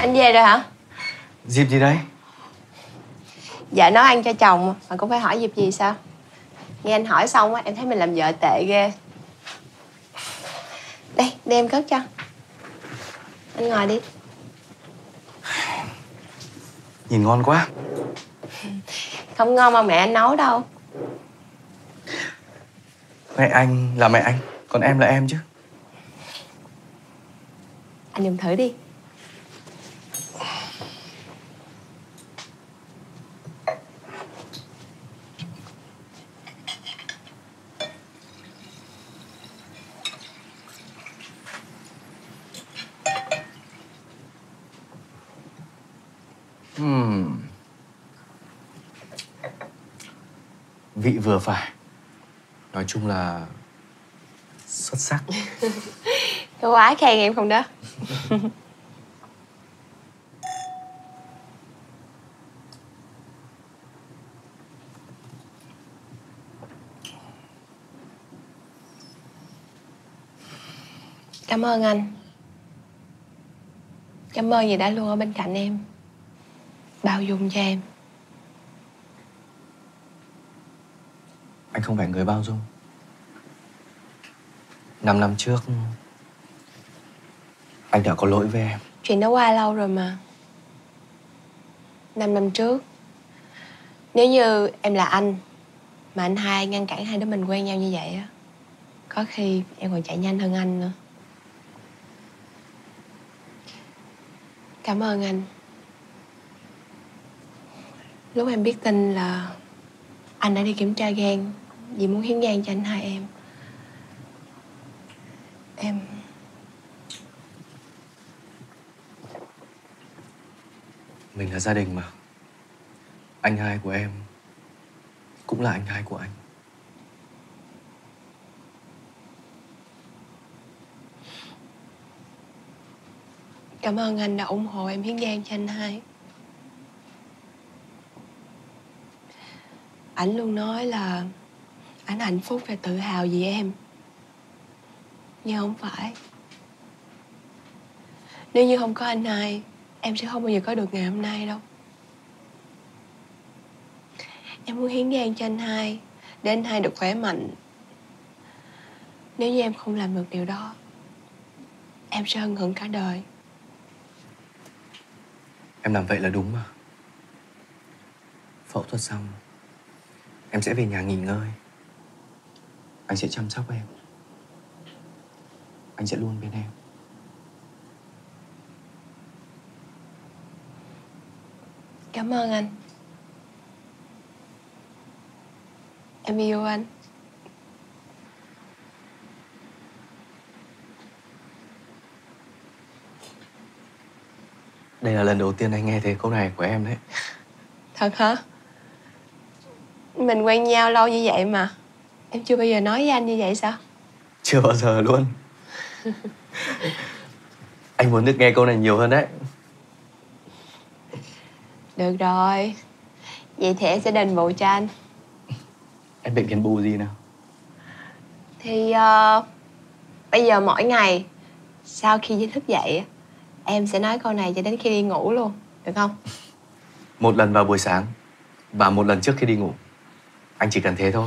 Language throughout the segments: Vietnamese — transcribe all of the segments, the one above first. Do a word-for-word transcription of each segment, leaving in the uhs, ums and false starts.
Anh về rồi hả? Dịp gì đấy? Vợ nấu ăn cho chồng mà cũng phải hỏi dịp gì sao? Nghe anh hỏi xong á, em thấy mình làm vợ tệ ghê. Đây, để em cất cho. Anh ngồi đi. Nhìn ngon quá. Không ngon mà mẹ anh nấu đâu. Mẹ anh là mẹ anh, còn em là em chứ. Anh dùng thử đi. Hmm. Vị vừa phải. Nói chung là xuất sắc. Có quá khen em không đó. Cảm ơn anh. Cảm ơn vì đã luôn ở bên cạnh em, bao dung cho em. Anh không phải người bao dung. Năm năm trước anh đã có lỗi với em. Chuyện đã qua lâu rồi mà. Năm năm trước, nếu như em là anh mà anh hai ngăn cản hai đứa mình quen nhau như vậy á, có khi em còn chạy nhanh hơn anh nữa. Cảm ơn anh. Lúc em biết tin là anh đã đi kiểm tra gan vì muốn hiến gan cho anh hai em, Em... Mình là gia đình mà. Anh hai của em cũng là anh hai của anh. Cảm ơn anh đã ủng hộ em hiến gan cho anh hai. Ảnh luôn nói là ảnh hạnh phúc và tự hào vì em. Nhưng không phải. Nếu như không có anh hai, em sẽ không bao giờ có được ngày hôm nay đâu. Em muốn hiến gan cho anh hai, để anh hai được khỏe mạnh. Nếu như em không làm được điều đó, em sẽ ân hận cả đời. Em làm vậy là đúng mà. Phẫu thuật xong em sẽ về nhà nghỉ ngơi. Anh sẽ chăm sóc em. Anh sẽ luôn bên em. Cảm ơn anh. Em yêu anh. Đây là lần đầu tiên anh nghe thấy câu này của em đấy. Thật hả? Mình quen nhau lâu như vậy mà em chưa bao giờ nói với anh như vậy sao? Chưa bao giờ luôn. Anh muốn được nghe câu này nhiều hơn đấy. Được rồi. Vậy thì em sẽ đền bù cho anh. Em định đền bù gì nào? Thì uh, bây giờ mỗi ngày sau khi thức dậy, em sẽ nói câu này cho đến khi đi ngủ luôn, được không? Một lần vào buổi sáng và một lần trước khi đi ngủ. Anh chỉ cần thế thôi.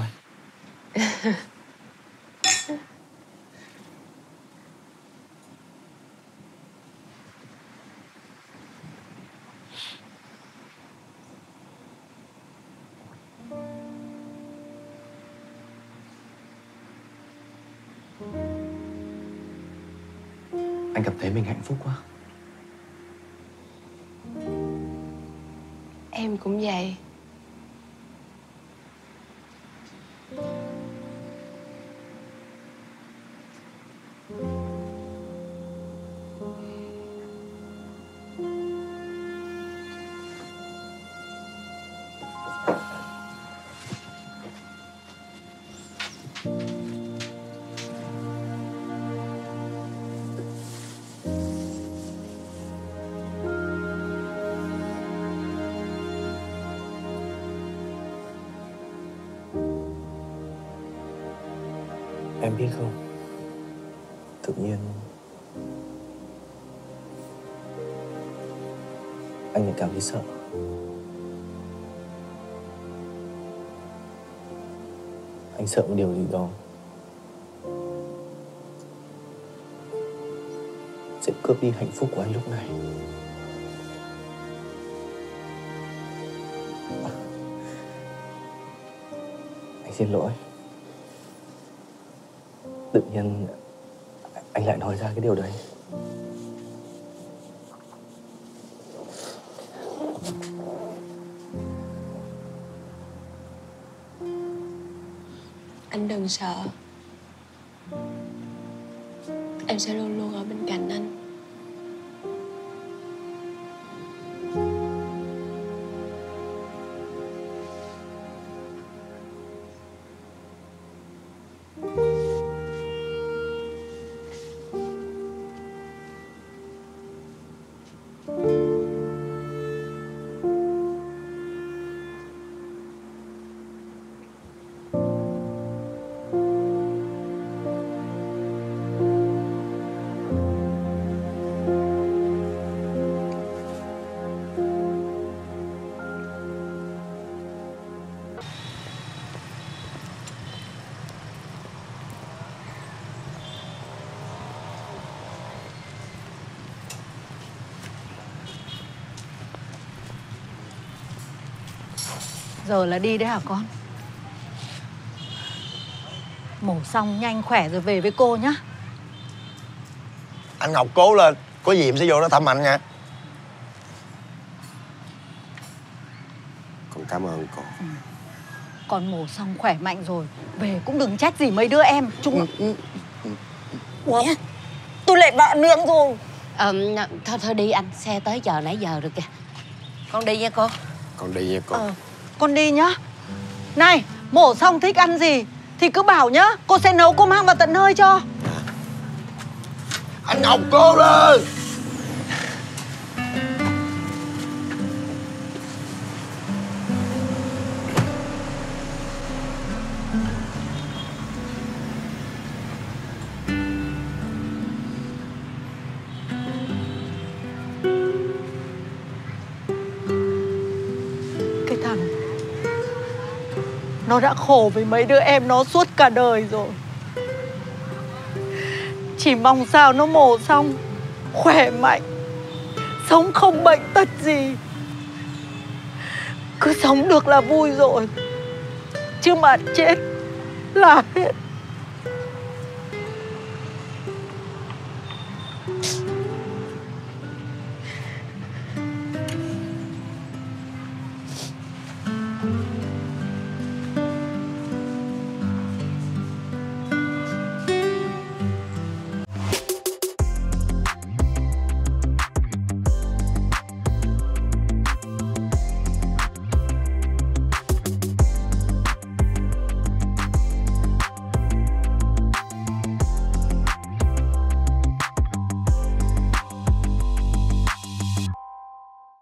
Anh cảm thấy mình hạnh phúc quá. Em cũng vậy. Em biết không, tự nhiên anh lại cảm thấy sợ. Anh sợ một điều gì đó sẽ cướp đi hạnh phúc của anh lúc này. Anh xin lỗi. Tự nhiên anh lại nói ra cái điều đấy. Anh đừng sợ. Em sẽ luôn luôn ở bên cạnh anh. Giờ là đi đấy hả con? Mổ xong nhanh khỏe rồi về với cô nhá. Anh Ngọc cố lên, có gì em sẽ vô đó thăm anh nha. Con cảm ơn cô. Ừ. Con mổ xong khỏe mạnh rồi, về cũng đừng trách gì mấy đứa em. Chúng... Ừ, ừ, ừ. Ủa? Tôi lại vạ miệng rồi. Ờ, thôi thôi đi anh, xe tới chờ nãy giờ rồi kìa. Con đi nha cô. Con đi nha cô. Ờ, con đi nhá. Này, mổ xong thích ăn gì thì cứ bảo nhá, cô sẽ nấu, cô mang vào tận nơi cho. Anh Ngọc cố lên. Cái thằng nó đã khổ với mấy đứa em nó suốt cả đời rồi. Chỉ mong sao nó mổ xong khỏe mạnh, sống không bệnh tật gì. Cứ sống được là vui rồi, chứ mà chết là hết.